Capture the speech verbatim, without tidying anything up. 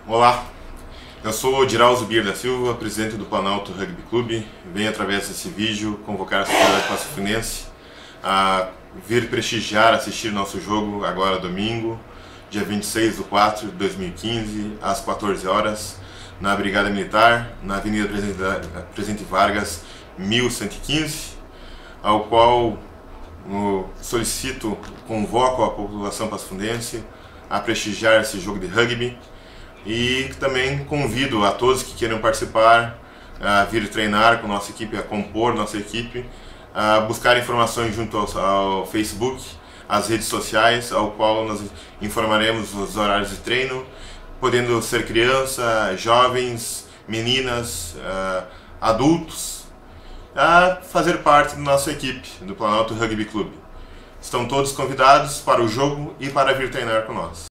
Olá, eu sou Dirauso Bier da Silva, presidente do Planalto Rugby Clube. Venho através desse vídeo convocar a sociedade passo-fundense a vir prestigiar, assistir nosso jogo agora domingo, dia vinte e seis de quatro de dois mil e quinze, às quatorze horas, na Brigada Militar, na Avenida Presidente Vargas, mil cento e quinze, ao qual solicito, convoco a população passo-fundense a prestigiar esse jogo de rugby e também convido a todos que queiram participar a vir treinar com nossa equipe, a compor nossa equipe, a buscar informações junto ao, ao Facebook, às redes sociais, ao qual nós informaremos os horários de treino, podendo ser criança, jovens, meninas, uh, adultos, a fazer parte da nossa equipe, do Planalto Rugby Clube. Estão todos convidados para o jogo e para vir treinar com nós.